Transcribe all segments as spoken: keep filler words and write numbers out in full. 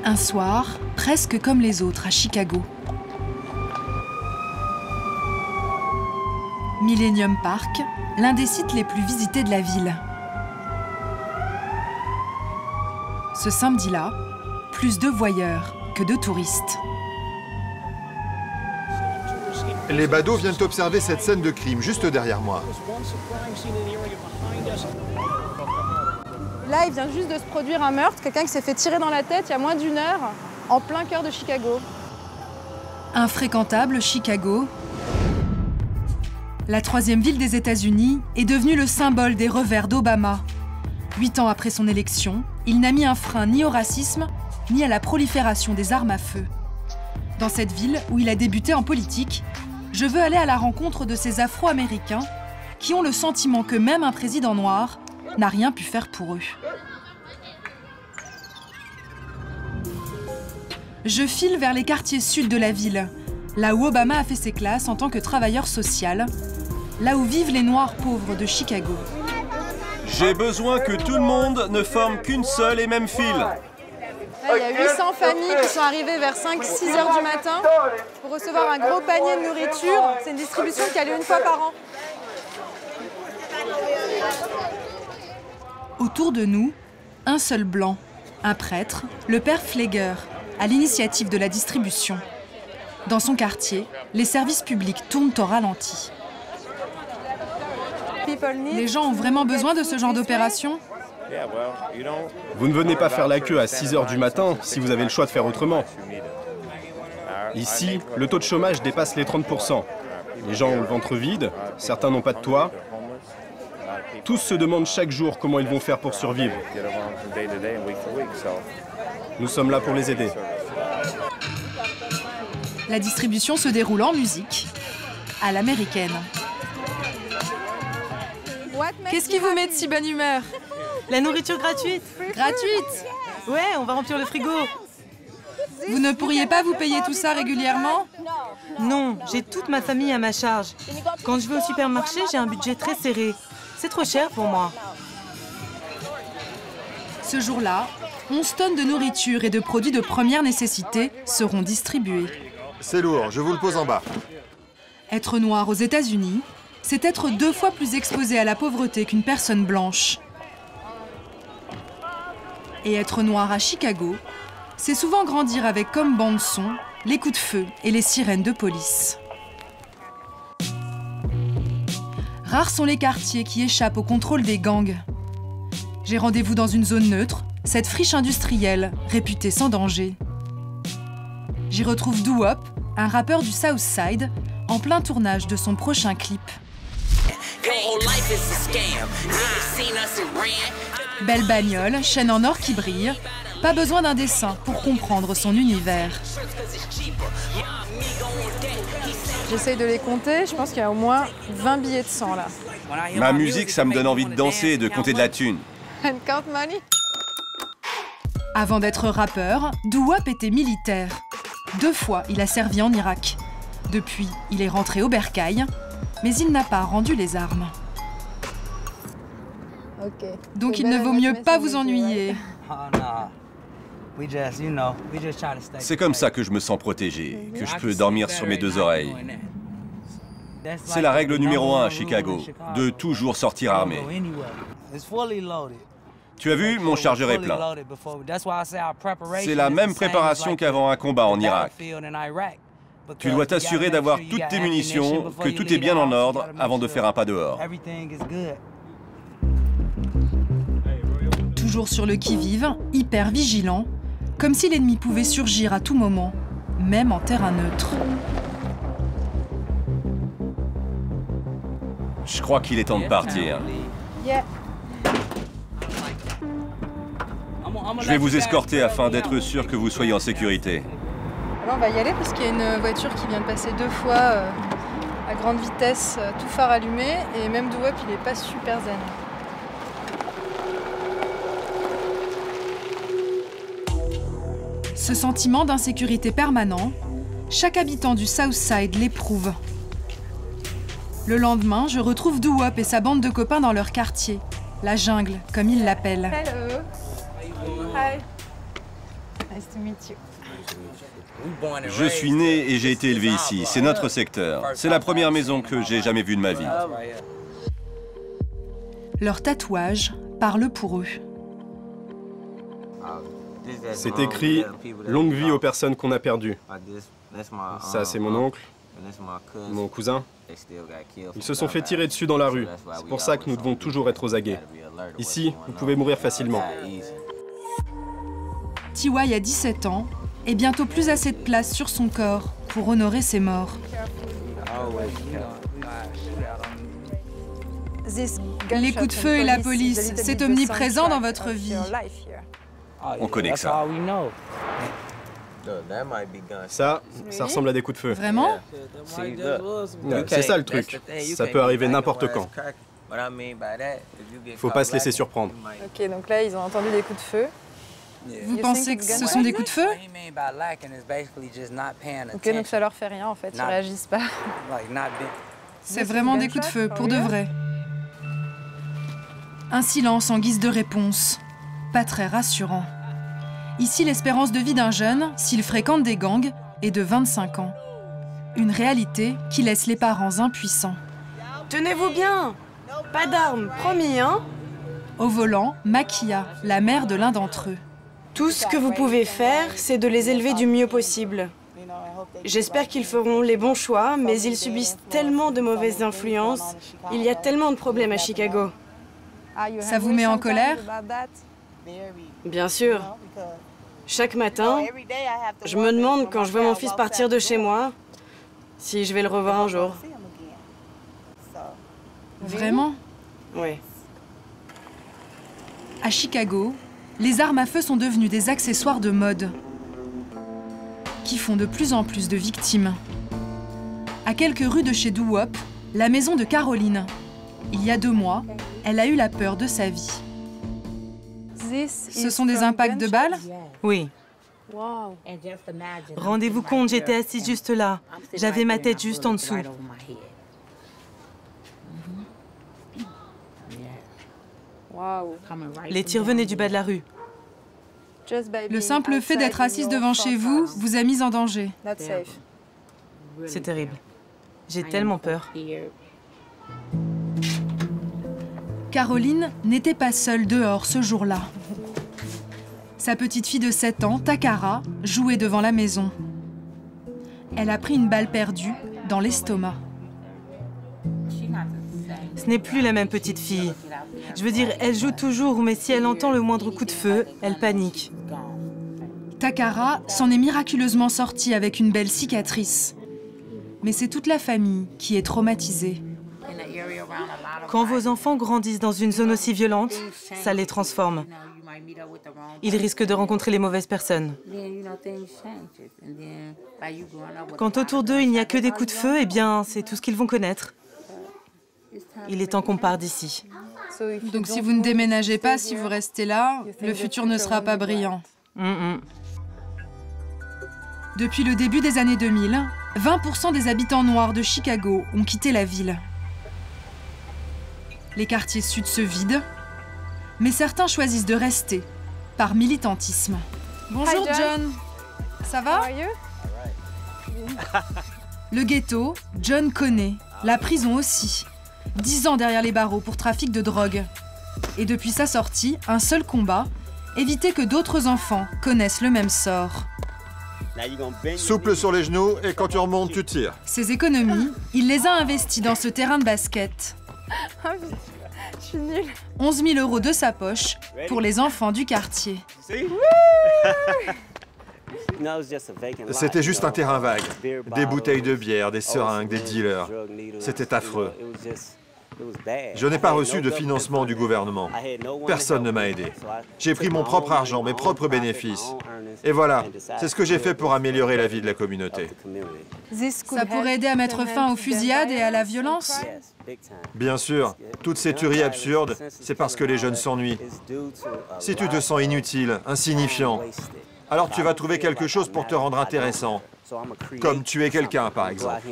Un soir, presque comme les autres à Chicago. Millennium Park, l'un des sites les plus visités de la ville. Ce samedi-là, plus de voyeurs que de touristes. Les badauds viennent observer cette scène de crime juste derrière moi. Là, il vient juste de se produire un meurtre, quelqu'un qui s'est fait tirer dans la tête il y a moins d'une heure, en plein cœur de Chicago. Infréquentable Chicago, la troisième ville des États-Unis est devenue le symbole des revers d'Obama. Huit ans après son élection, il n'a mis un frein ni au racisme, ni à la prolifération des armes à feu. Dans cette ville où il a débuté en politique, je veux aller à la rencontre de ces Afro-Américains qui ont le sentiment que même un président noir n'a rien pu faire pour eux. Je file vers les quartiers sud de la ville, là où Obama a fait ses classes en tant que travailleur social, là où vivent les Noirs pauvres de Chicago. J'ai besoin que tout le monde ne forme qu'une seule et même file. Là, il y a huit cents familles qui sont arrivées vers cinq six heures du matin pour recevoir un gros panier de nourriture. C'est une distribution qui a lieu une fois par an. Autour de nous, un seul blanc, un prêtre, le père Pfleger, à l'initiative de la distribution. Dans son quartier, les services publics tournent au ralenti. Les gens ont vraiment besoin de ce genre d'opération ? Vous ne venez pas faire la queue à six heures du matin si vous avez le choix de faire autrement. Ici, le taux de chômage dépasse les trente pour cent. Les gens ont le ventre vide, certains n'ont pas de toit. Tous se demandent chaque jour comment ils vont faire pour survivre. Nous sommes là pour les aider. La distribution se déroule en musique, à l'américaine. Qu'est-ce qui vous met de si bonne humeur? La nourriture gratuite. Gratuite? Ouais, on va remplir le frigo. Vous ne pourriez pas vous payer tout ça régulièrement? Non, j'ai toute ma famille à ma charge. Quand je vais au supermarché, j'ai un budget très serré. C'est trop cher pour moi. Ce jour-là, onze tonnes de nourriture et de produits de première nécessité seront distribués. C'est lourd, je vous le pose en bas. Être noir aux États-Unis, c'est être deux fois plus exposé à la pauvreté qu'une personne blanche. Et être noir à Chicago, c'est souvent grandir avec comme bande-son les coups de feu et les sirènes de police. Rares sont les quartiers qui échappent au contrôle des gangs. J'ai rendez-vous dans une zone neutre, cette friche industrielle, réputée sans danger. J'y retrouve Doo-Wop, un rappeur du South Side, en plein tournage de son prochain clip. Belle bagnole, chaîne en or qui brille, pas besoin d'un dessin pour comprendre son univers. J'essaye de les compter, je pense qu'il y a au moins vingt billets de cent là. Ma musique, ça me donne envie de danser et de compter de la thune. And count money. Avant d'être rappeur, Doo-Wop était militaire. Deux fois, il a servi en Irak. Depuis, il est rentré au bercail, mais il n'a pas rendu les armes. Okay. Donc il ne vaut mieux pas vous ennuyer. C'est comme ça que je me sens protégé, que je peux dormir sur mes deux oreilles. C'est la règle numéro un à Chicago, de toujours sortir armé. Tu as vu, mon chargeur est plein. C'est la même préparation qu'avant un combat en Irak. Tu dois t'assurer d'avoir toutes tes munitions, que tout est bien en ordre avant de faire un pas dehors. Toujours sur le qui-vive, hyper vigilant, comme si l'ennemi pouvait surgir à tout moment, même en terrain neutre. Je crois qu'il est temps de partir. Yeah. Je vais vous escorter afin d'être sûr que vous soyez en sécurité. Alors on va y aller parce qu'il y a une voiture qui vient de passer deux fois euh, à grande vitesse, euh, tout phare allumé, et même Doo-Wop il est pas super zen. Ce sentiment d'insécurité permanent, chaque habitant du South Side l'éprouve. Le lendemain, je retrouve Doo-Wop et sa bande de copains dans leur quartier, la jungle, comme ils l'appellent. Hello. Hi. Je suis né et j'ai été élevé ici. C'est notre secteur. C'est la première maison que j'ai jamais vue de ma vie. Leurs tatouages parlent pour eux. C'est écrit « Longue vie aux personnes qu'on a perdues ». Ça, c'est mon oncle, mon cousin. Ils se sont fait tirer dessus dans la rue. C'est pour ça que nous devons toujours être aux aguets. Ici, vous pouvez mourir facilement. T Y a dix-sept ans et bientôt plus assez de place sur son corps pour honorer ses morts. Les coups de feu et la police, c'est omniprésent dans votre vie. On connaît que ça. Ça, ça ressemble à des coups de feu. Vraiment? C'est ça le truc. Ça peut arriver n'importe quand. Faut pas se laisser surprendre. Ok, donc là, ils ont entendu des coups de feu. Vous pensez que ce sont des coups de feu? Ok, donc ça leur fait rien en fait, ils réagissent pas. C'est vraiment des coups de feu, pour de vrai. Un silence en guise de réponse. Pas très rassurant. Ici, l'espérance de vie d'un jeune, s'il fréquente des gangs, est de vingt-cinq ans. Une réalité qui laisse les parents impuissants. Tenez-vous bien! Pas d'armes, promis, hein? Au volant, Makia, la mère de l'un d'entre eux. Tout ce que vous pouvez faire, c'est de les élever du mieux possible. J'espère qu'ils feront les bons choix, mais ils subissent tellement de mauvaises influences. Il y a tellement de problèmes à Chicago. Ça vous met en colère? Bien sûr. Chaque matin, je me demande quand je vois mon fils partir de chez moi, si je vais le revoir un jour. Vraiment? Oui. À Chicago, les armes à feu sont devenues des accessoires de mode qui font de plus en plus de victimes. À quelques rues de chez Doo-Wop, la maison de Caroline. Il y a deux mois, elle a eu la peur de sa vie. Ce sont des impacts de balles? Oui. Rendez-vous compte, j'étais assise juste là. J'avais ma tête juste en dessous. Les tirs venaient du bas de la rue. Le simple fait d'être assise devant chez vous vous a mise en danger. C'est terrible. J'ai tellement peur. Caroline n'était pas seule dehors ce jour-là. Sa petite fille de sept ans, Takara, jouait devant la maison. Elle a pris une balle perdue dans l'estomac. Ce n'est plus la même petite fille. Je veux dire, elle joue toujours, mais si elle entend le moindre coup de feu, elle panique. Takara s'en est miraculeusement sortie avec une belle cicatrice. Mais c'est toute la famille qui est traumatisée. Quand vos enfants grandissent dans une zone aussi violente, ça les transforme. Ils risquent de rencontrer les mauvaises personnes. Quand autour d'eux, il n'y a que des coups de feu, eh bien, c'est tout ce qu'ils vont connaître. Il est temps qu'on parte d'ici. Donc si vous ne déménagez pas, si vous restez là, le futur ne sera pas brillant. Mm-mm. Depuis le début des années deux mille, vingt pour cent des habitants noirs de Chicago ont quitté la ville. Les quartiers sud se vident, mais certains choisissent de rester, par militantisme. Bonjour Hi, John. John. Ça va? Le ghetto, John connaît, la prison aussi. Dix ans derrière les barreaux pour trafic de drogue. Et depuis sa sortie, un seul combat, éviter que d'autres enfants connaissent le même sort. Souple sur les genoux et quand tu remontes, tu tires. Ses économies, il les a investies dans ce terrain de basket. Je suis nulle. onze mille euros de sa poche pour les enfants du quartier. C'était juste un terrain vague. Des bouteilles de bière, des seringues, des dealers. C'était affreux. Je n'ai pas reçu de financement du gouvernement. Personne ne m'a aidé. J'ai pris mon propre argent, mes propres bénéfices. Et voilà, c'est ce que j'ai fait pour améliorer la vie de la communauté. Ça pourrait aider à mettre fin aux fusillades et à la violence? Bien sûr, toutes ces tueries absurdes, c'est parce que les jeunes s'ennuient. Si tu te sens inutile, insignifiant, alors tu vas trouver quelque chose pour te rendre intéressant. Comme tuer quelqu'un, par exemple.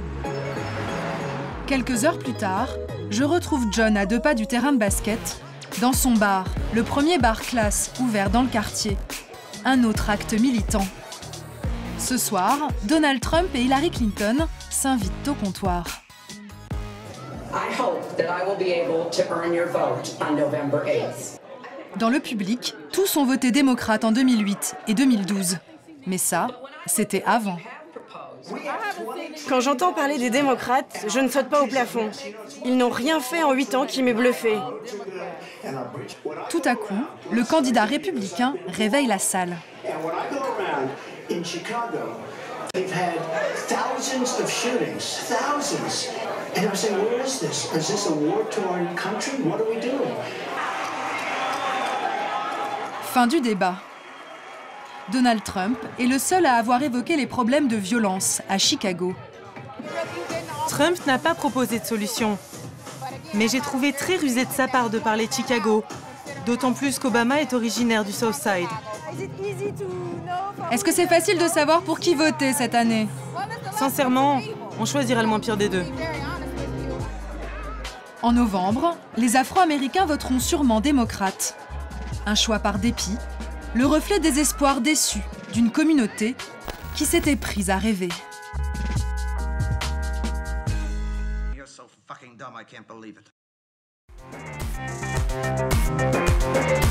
Quelques heures plus tard, je retrouve John à deux pas du terrain de basket, Dans son bar, le premier bar classe ouvert dans le quartier, un autre acte militant. Ce soir, Donald Trump et Hillary Clinton s'invitent au comptoir. Dans le public, tous ont voté démocrate en deux mille huit et deux mille douze. Mais ça, c'était avant. Quand j'entends parler des démocrates, je ne saute pas au plafond. Ils n'ont rien fait en huit ans qui m'ait bluffé. Tout à coup, le candidat républicain réveille la salle. Fin du débat. Donald Trump est le seul à avoir évoqué les problèmes de violence à Chicago. Trump n'a pas proposé de solution. Mais j'ai trouvé très rusé de sa part de parler de Chicago, d'autant plus qu'Obama est originaire du South Side. Est-ce que c'est facile de savoir pour qui voter cette année? Sincèrement, on choisira le moins pire des deux. En novembre, les Afro-Américains voteront sûrement démocrate. Un choix par dépit, le reflet des espoirs déçus d'une communauté qui s'était prise à rêver. You're so fucking dumb, I can't believe it.